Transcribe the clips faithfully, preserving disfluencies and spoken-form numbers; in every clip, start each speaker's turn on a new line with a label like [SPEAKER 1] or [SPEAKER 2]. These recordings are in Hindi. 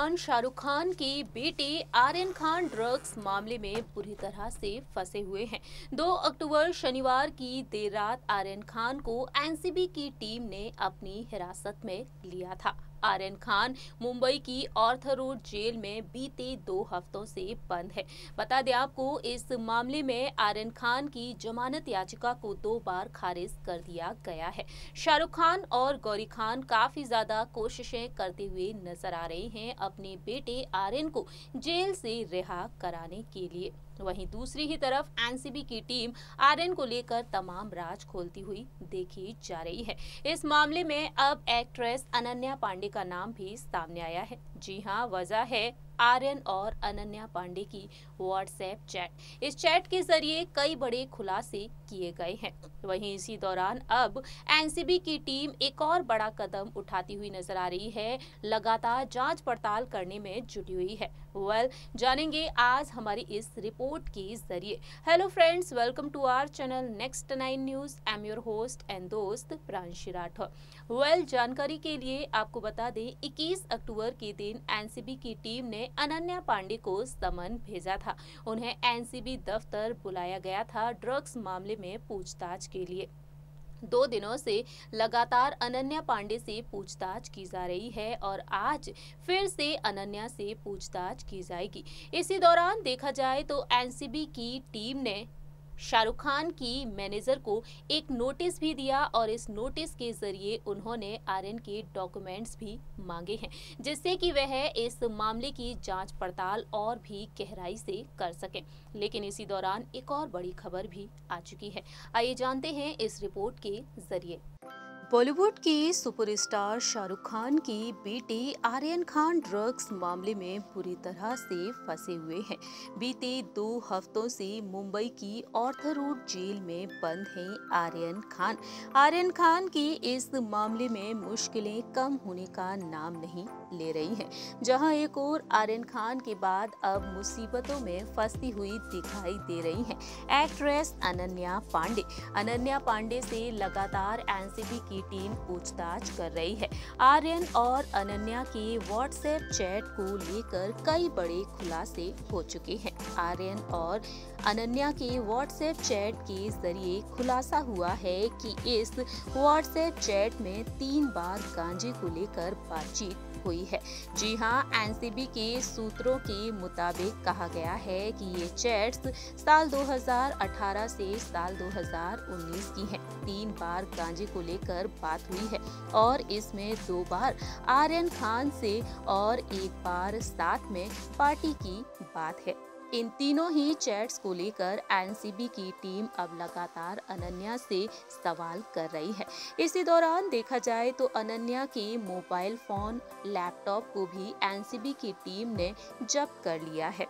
[SPEAKER 1] खान शाहरुख खान के बेटे आर्यन खान ड्रग्स मामले में बुरी तरह से फंसे हुए हैं। दो अक्टूबर शनिवार की देर रात आर्यन खान को एनसीबी की टीम ने अपनी हिरासत में लिया था। आर्यन खान मुंबई की ऑर्थर रोड जेल में बीते दो हफ्तों से बंद है। बता दें आपको, इस मामले में आर्यन खान की जमानत याचिका को दो बार खारिज कर दिया गया है। शाहरुख खान और गौरी खान काफी ज्यादा कोशिशें करते हुए नजर आ रहे हैं अपने बेटे आर्यन को जेल से रिहा कराने के लिए। वहीं दूसरी ही तरफ एनसीबी की टीम आर्यन को लेकर तमाम राज खोलती हुई देखी जा रही है। इस मामले में अब एक्ट्रेस अनन्या पांडे का नाम भी सामने आया है। जी हां, वजह है आर्यन और अनन्या पांडे की व्हाट्सएप चैट। इस चैट के जरिए कई बड़े खुलासे किए गए हैं। वहीं इसी दौरान अब एनसीबी की टीम एक और बड़ा कदम उठाती हुई नजर आ रही है, लगातार जांच पड़ताल करने में जुटी हुई है। वेल well, जानेंगे आज हमारी इस रिपोर्ट के जरिए। Hello friends, welcome to our channel next nine news. I am your host and दोस्त प्रांशी राठौर। वेल, जानकारी के लिए आपको बता दें, इक्कीस अक्टूबर के दिन एनसीबी की टीम ने अनन्या पांडे को समन भेजा था। उन्हें एनसीबी दफ्तर बुलाया गया था ड्रग्स मामले में पूछताछ के लिए। दो दिनों से लगातार अनन्या पांडे से पूछताछ की जा रही है और आज फिर से अनन्या से पूछताछ की जाएगी। इसी दौरान देखा जाए तो एनसीबी की टीम ने शाहरुख खान की मैनेजर को एक नोटिस भी दिया और इस नोटिस के जरिए उन्होंने आर्यन के डॉक्यूमेंट्स भी मांगे हैं, जिससे कि वह इस मामले की जांच पड़ताल और भी गहराई से कर सकें। लेकिन इसी दौरान एक और बड़ी खबर भी आ चुकी है। आइए जानते हैं इस रिपोर्ट के जरिए। बॉलीवुड की सुपरस्टार शाहरुख खान की बेटे आर्यन खान ड्रग्स मामले में बुरी तरह से फंसे हुए हैं। बीते दो हफ्तों से मुंबई की ऑर्थर रोड जेल में बंद हैं आर्यन खान। आर्यन खान की इस मामले में मुश्किलें कम होने का नाम नहीं ले रही हैं। जहां एक और आर्यन खान के बाद अब मुसीबतों में फंसती हुई दिखाई दे रही हैं एक्ट्रेस अनन्या पांडे। अनन्या पांडे से लगातार एनसीबी की टीम पूछताछ कर रही है। आर्यन और अनन्या के व्हाट्सएप चैट को लेकर कई बड़े खुलासे हो चुके हैं। आर्यन और अनन्या के व्हाट्सएप चैट के जरिए खुलासा हुआ है कि इस व्हाट्सएप चैट में तीन बार गांजे को लेकर बातचीत हुई है। जी हां, एनसीबी के सूत्रों के मुताबिक कहा गया है कि ये चैट्स साल दो हज़ार अठारह से साल दो हज़ार उन्नीस की हैं। तीन बार गांजे को लेकर बात हुई है और इसमें दो बार आर्यन खान से और एक बार साथ में पार्टी की बात है। इन तीनों ही चैट्स को लेकर एनसीबी की टीम अब लगातार अनन्या से सवाल कर रही है। इसी दौरान देखा जाए तो अनन्या के मोबाइल फोन, लैपटॉप को भी एनसीबी की टीम ने जब्त कर लिया है।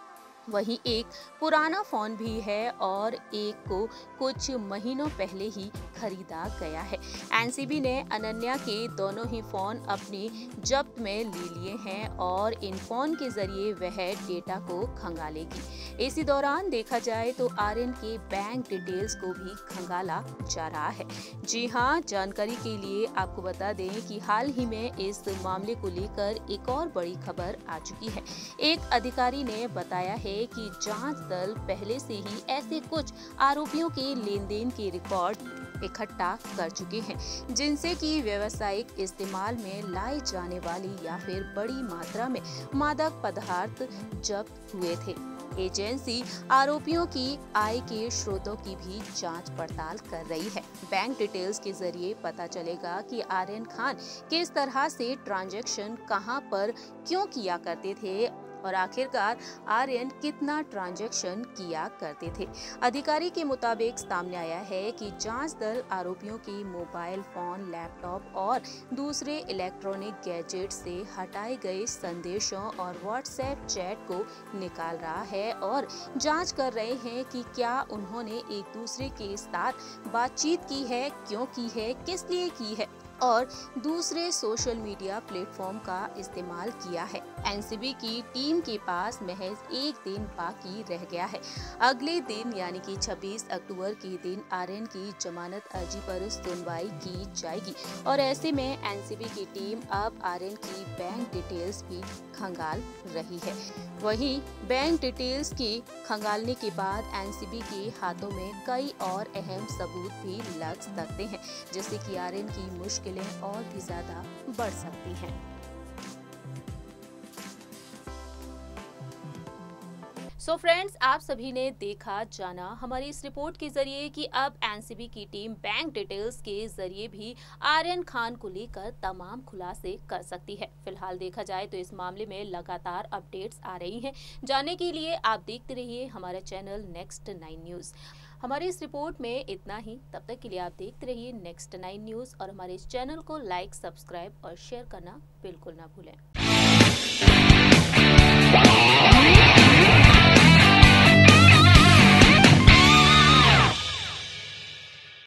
[SPEAKER 1] वहीं एक पुराना फोन भी है और एक को कुछ महीनों पहले ही खरीदा गया है। एनसीबी ने अनन्या के दोनों ही फोन अपनी जब्त में ले लिए हैं और इन फोन के जरिए वह डेटा को खंगालेगी। इसी दौरान देखा जाए तो आर्यन के बैंक डिटेल्स को भी खंगाला जा रहा है। जी हां, जानकारी के लिए आपको बता दें कि हाल ही में इस मामले को लेकर एक और बड़ी खबर आ चुकी है। एक अधिकारी ने बताया है कि जांच दल पहले से ही ऐसे कुछ आरोपियों के लेन देन के रिकॉर्ड इकट्ठा कर चुके हैं, जिनसे कि व्यावसायिक इस्तेमाल में लाई जाने वाली या फिर बड़ी मात्रा में मादक पदार्थ जब्त हुए थे। एजेंसी आरोपियों की आय के स्रोतों की भी जांच पड़ताल कर रही है। बैंक डिटेल्स के जरिए पता चलेगा कि आर्यन खान किस तरह से ट्रांजैक्शन कहां पर क्यों किया करते थे और आखिरकार आर्यन कितना ट्रांजैक्शन किया करते थे। अधिकारी के मुताबिक सामने आया है कि जांच दल आरोपियों की मोबाइल फोन, लैपटॉप और दूसरे इलेक्ट्रॉनिक गैजेट से हटाए गए संदेशों और व्हाट्सएप चैट को निकाल रहा है और जांच कर रहे हैं कि क्या उन्होंने एक दूसरे के साथ बातचीत की है, क्यों की है, किस लिए की है। और दूसरे सोशल मीडिया प्लेटफॉर्म का इस्तेमाल किया है। एनसीबी की टीम के पास महज एक दिन बाकी रह गया है। अगले दिन यानी कि छब्बीस अक्टूबर के दिन आर्यन की जमानत अर्जी पर सुनवाई की जाएगी और ऐसे में एनसीबी की टीम अब आर्यन की बैंक डिटेल्स भी खंगाल रही है। वहीं बैंक डिटेल्स की खंगालने के बाद एनसीबी के हाथों में कई और अहम सबूत भी लग सकते हैं, जिससे कि आर्यन की मुश्किलें और भी ज्यादा बढ़ सकती हैं। सो so फ्रेंड्स, आप सभी ने देखा जाना हमारी इस रिपोर्ट के जरिए कि अब एनसीबी की टीम बैंक डिटेल्स के जरिए भी आर्यन खान को लेकर तमाम खुलासे कर सकती है। फिलहाल देखा जाए तो इस मामले में लगातार अपडेट्स आ रही हैं। जानने के लिए आप देखते रहिए हमारा चैनल नेक्स्ट नाइन न्यूज। हमारी इस रिपोर्ट में इतना ही। तब तक के लिए आप देखते रहिए नेक्स्ट नाइन न्यूज और हमारे इस चैनल को लाइक, सब्सक्राइब और शेयर करना बिल्कुल ना भूलें।